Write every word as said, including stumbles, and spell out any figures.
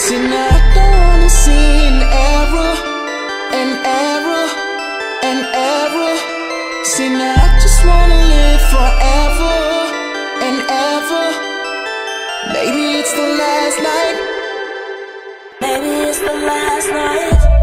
See, now I don't wanna see an error, an error, an error. See, now I just wanna live forever and ever. Maybe it's the last night. Maybe it's the last night.